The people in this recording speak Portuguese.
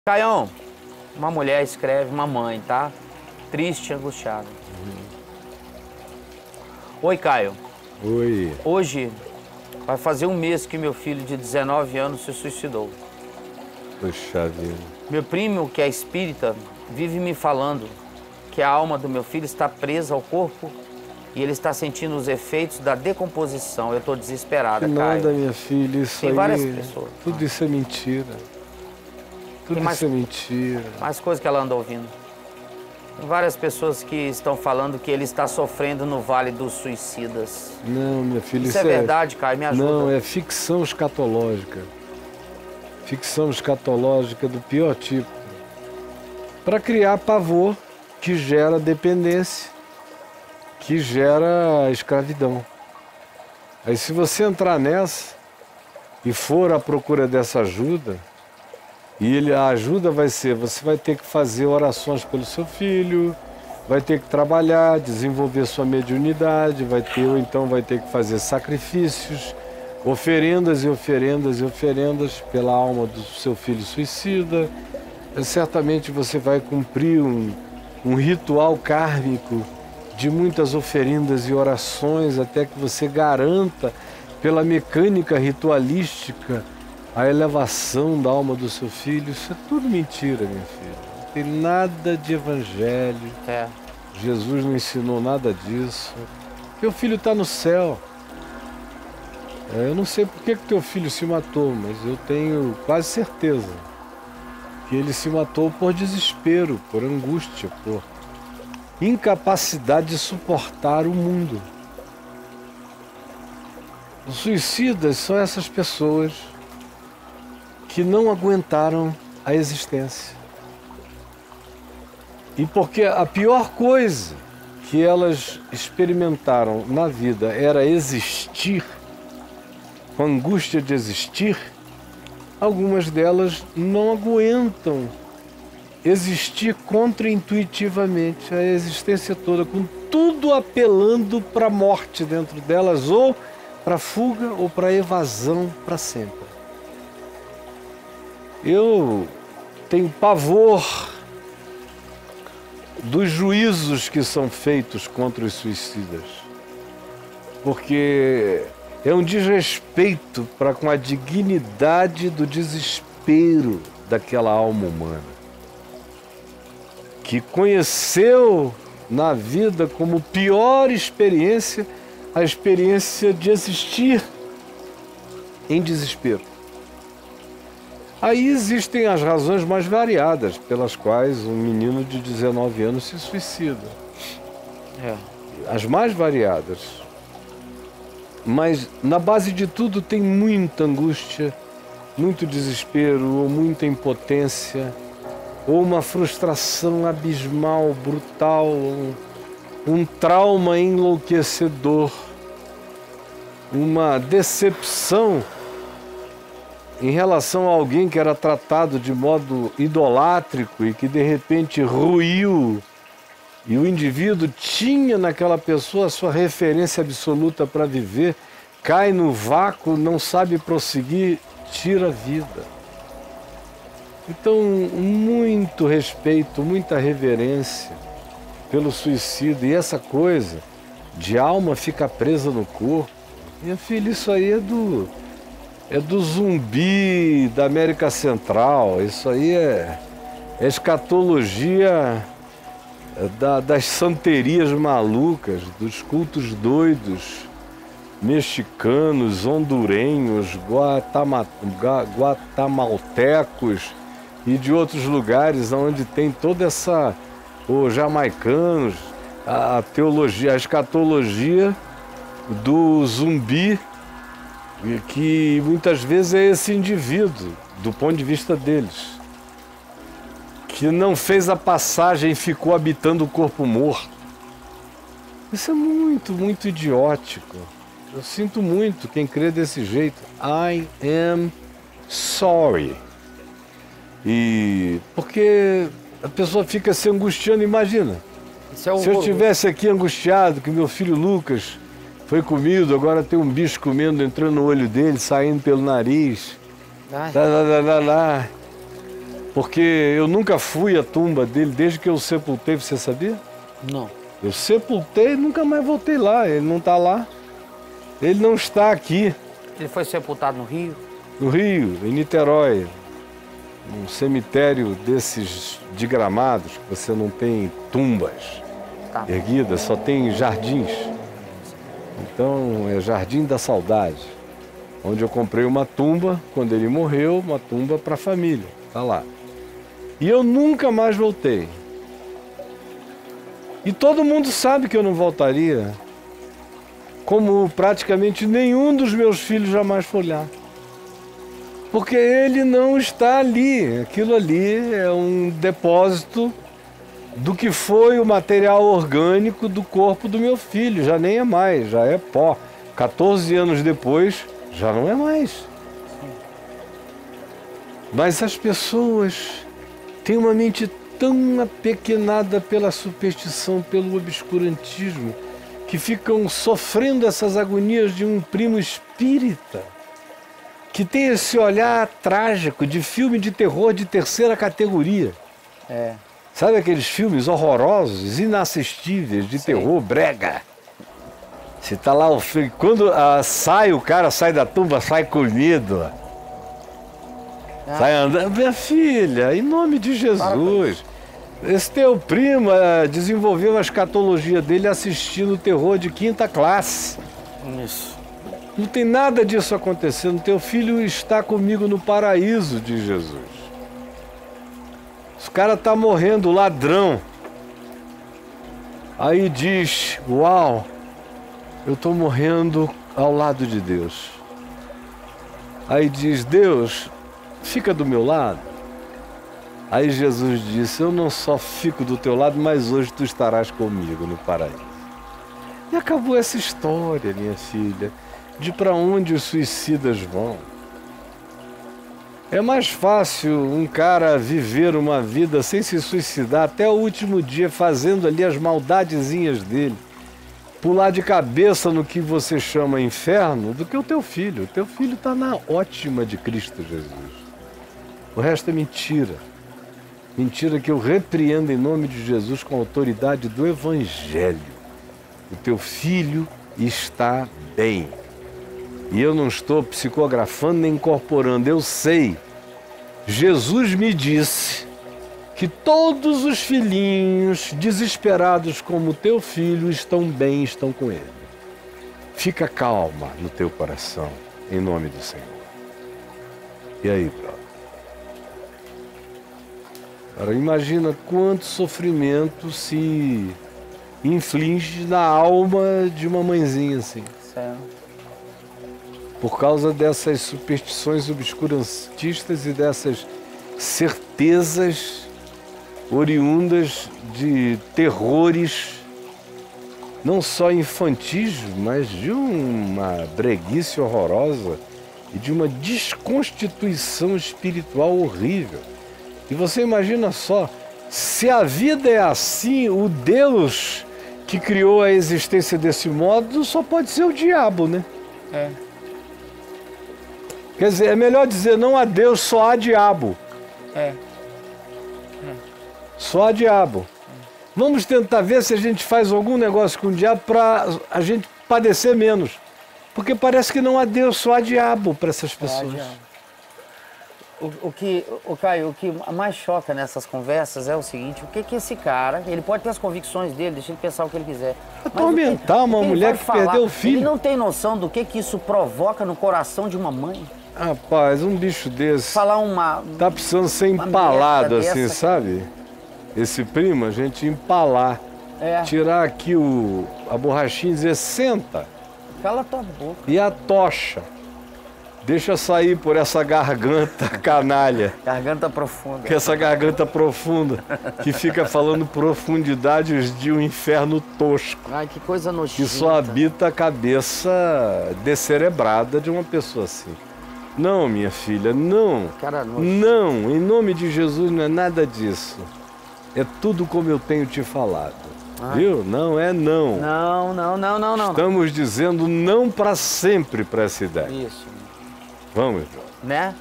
Caião, uma mulher escreve, uma mãe, tá? Triste, angustiada. Oi, Caio. Oi. Hoje vai fazer um mês que meu filho de 19 anos se suicidou. Puxa vida. Meu primo, que é espírita, vive me falando que a alma do meu filho está presa ao corpo e ele está sentindo os efeitos da decomposição. Eu estou desesperada, Que Caio. nada, minha filha, isso Tem aí... várias pessoas. Tudo isso é mentira. Tudo isso é mentira. Mais coisas que ela anda ouvindo. Tem várias pessoas que estão falando que ele está sofrendo no Vale dos Suicidas. Não, minha filha, Isso é verdade, Caio? Me ajuda. Não, é ficção escatológica. Ficção escatológica do pior tipo. Para criar pavor que gera dependência, que gera escravidão. Aí se você entrar nessa e for à procura dessa ajuda, e a ajuda vai ser, você vai ter que fazer orações pelo seu filho, vai ter que trabalhar, desenvolver sua mediunidade, ou então vai ter que fazer sacrifícios, oferendas e oferendas e oferendas pela alma do seu filho suicida. Certamente você vai cumprir um ritual kármico de muitas oferendas e orações até que você garanta, pela mecânica ritualística, a elevação da alma do seu filho. Isso é tudo mentira, minha filha. Não tem nada de evangelho. Jesus não ensinou nada disso. Teu filho está no céu. Eu não sei por que teu filho se matou, mas eu tenho quase certeza que ele se matou por desespero, por angústia, por incapacidade de suportar o mundo. Os suicidas são essas pessoas que não aguentaram a existência. E porque a pior coisa que elas experimentaram na vida era existir, com a angústia de existir, algumas delas não aguentam existir contraintuitivamente a existência toda, com tudo apelando para a morte dentro delas, ou para a fuga, ou para a evasão para sempre. Eu tenho pavor dos juízos que são feitos contra os suicidas, porque é um desrespeito para com a dignidade do desespero daquela alma humana, que conheceu na vida como pior experiência a experiência de existir em desespero. Aí existem as razões mais variadas pelas quais um menino de 19 anos se suicida. As mais variadas. Mas na base de tudo tem muita angústia, muito desespero, ou muita impotência, ou uma frustração abismal, brutal, um trauma enlouquecedor, uma decepção em relação a alguém que era tratado de modo idolátrico e que de repente ruiu, e o indivíduo tinha naquela pessoa a sua referência absoluta para viver, cai no vácuo, não sabe prosseguir, tira a vida. Então, muito respeito, muita reverência pelo suicídio, e essa coisa de alma ficar presa no corpo, minha filha, isso aí é do zumbi da América Central. Isso aí é escatologia das santerias malucas, dos cultos doidos mexicanos, hondurenhos, guatemaltecos e de outros lugares onde tem toda essa... os jamaicanos, a teologia, a escatologia do zumbi, que muitas vezes é esse indivíduo, do ponto de vista deles, que não fez a passagem e ficou habitando o corpo morto. Isso é muito, muito idiótico. Eu sinto muito quem crê desse jeito. I am sorry. E porque a pessoa fica se angustiando, imagina. Se eu estivesse aqui angustiado, que meu filho Lucas foi comido, agora tem um bicho comendo, entrando no olho dele, saindo pelo nariz. Porque eu nunca fui à tumba dele desde que eu o sepultei, você sabia? Não. Eu sepultei e nunca mais voltei lá, ele não está lá. Ele não está aqui. Ele foi sepultado no Rio? No Rio, em Niterói. Um cemitério desses de gramados, que você não tem tumbas erguidas, só tem jardins. Então é Jardim da Saudade, onde eu comprei uma tumba, quando ele morreu, uma tumba para a família, tá lá. E eu nunca mais voltei. E todo mundo sabe que eu não voltaria, como praticamente nenhum dos meus filhos jamais foi lá. Porque ele não está ali. Aquilo ali é um depósito do que foi o material orgânico do corpo do meu filho. Já nem é mais, já é pó. 14 anos depois, já não é mais. Mas as pessoas têm uma mente tão apequenada pela superstição, pelo obscurantismo, que ficam sofrendo essas agonias de um primo espírita, que tem esse olhar trágico de filme de terror de terceira categoria. É. Sabe aqueles filmes horrorosos, inassistíveis, de terror brega? Você tá lá, quando o cara sai da tumba, sai com medo. Sai andando. Minha filha, em nome de Jesus. Esse teu primo desenvolveu a escatologia dele assistindo terror de quinta classe. Isso. Não tem nada disso acontecendo. Teu filho está comigo no paraíso de Jesus. Os cara tá morrendo, ladrão. Aí diz, uau, eu tô morrendo ao lado de Deus. Aí diz, Deus, fica do meu lado. Aí Jesus disse, eu não só fico do teu lado, mas hoje tu estarás comigo no paraíso. E acabou essa história, minha filha, de para onde os suicidas vão. É mais fácil um cara viver uma vida sem se suicidar até o último dia, fazendo ali as maldadezinhas dele, pular de cabeça no que você chama inferno, do que o teu filho. O teu filho está na ótima de Cristo Jesus. O resto é mentira. Mentira que eu repreendo em nome de Jesus com a autoridade do Evangelho. O teu filho está bem. E eu não estou psicografando nem incorporando, eu sei. Jesus me disse que todos os filhinhos desesperados como teu filho estão bem, estão com ele. Fica calma no teu coração, em nome do Senhor. E aí, brother? Agora, imagina quanto sofrimento se inflige na alma de uma mãezinha assim. Certo. Por causa dessas superstições obscurantistas e dessas certezas oriundas de terrores, não só infantis, mas de uma breguice horrorosa e de uma desconstituição espiritual horrível. E você imagina só, se a vida é assim, o Deus que criou a existência desse modo só pode ser o diabo, né? É. Quer dizer, é melhor dizer não há Deus, só há diabo. É. Só há diabo. Vamos tentar ver se a gente faz algum negócio com o diabo para a gente padecer menos. Porque parece que não há Deus, só há diabo para essas pessoas. Caio, o que mais choca nessas conversas é o seguinte, o que esse cara, ele pode ter as convicções dele, deixa ele pensar o que ele quiser. Atormentar uma mulher que perdeu o filho. Ele não tem noção do que isso provoca no coração de uma mãe. Rapaz, um bicho desse Falar uma... tá precisando ser empalado assim, dessa, sabe? Esse primo, a gente empalar. É. Tirar aqui a borrachinha e dizer, senta. Cala tua boca. E a tocha. Deixa sair por essa garganta canalha. Garganta profunda. Que essa garganta profunda, que fica falando profundidades de um inferno tosco. Ai, que coisa nojenta. Que só habita a cabeça descerebrada de uma pessoa assim. Não, minha filha, não. Cara, não, em nome de Jesus não é nada disso. É tudo como eu tenho te falado. Viu? Não é não. Não. Estamos dizendo não para sempre para essa ideia. Isso. Vamos, João. Né?